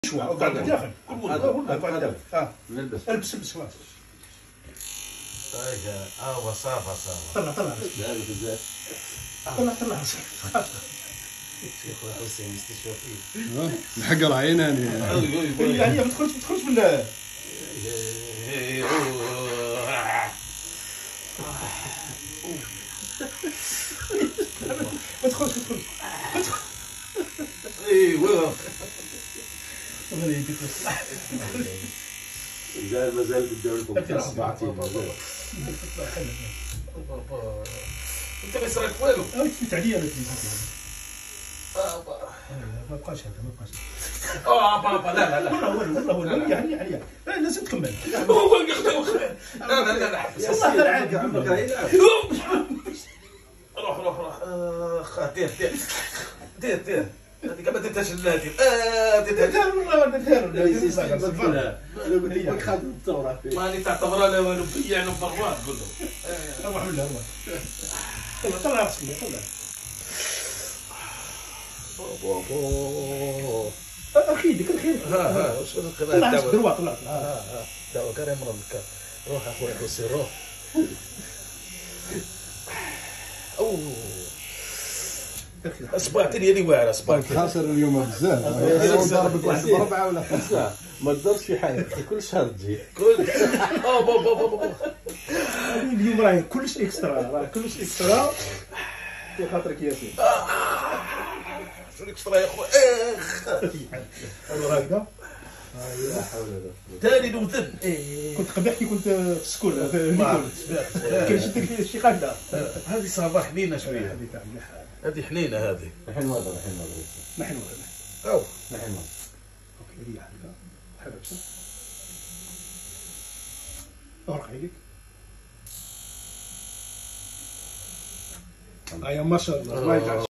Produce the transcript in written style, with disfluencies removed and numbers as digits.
شويه وقعد داخل والله نلبس البس خلاص صافا طلع شيخ حسين مستشفى الحق راه عيناني يعني ما تدخلش بالله ما تدخلش ايوا مازال بداو لكم ساعتين مازال انت ما يصرالك والو تفيت عليا انا ما بقاش هذا ما بقاش بابا لا والله يعني لازم تكمل هو لا والله غير عادي عمرك روح دير هذيك ما درتهاش لهادي درتها والله ماني تعتبرها لا والو بيع له براد قول له روح ولا طلع راسك طلع اخي ديك الخير طلع راسك دروا طلع دعوة كريم ربك روح اخويا حسين روح اصبعتني يدي واعره صباعتني خاسر اليوم بزاف ضربك واحد بربعه ولا خمسه ما تقدرش في حاجه كل شهر تجي كل بابا اليوم راه كلش اكسترا في خاطرك ياسين شنو اكسترا يا خويا هكذا لا حول ولا قوه ثاني نوذن كنت قبيح كي كنت في السكول كان شي قاعده هذه صباح حنينه شويه هذه حنينه هذه الحين نوضر نحن او الحين نوضر اوكي هذه هكذا حبسه ورق عليك ما شاء الله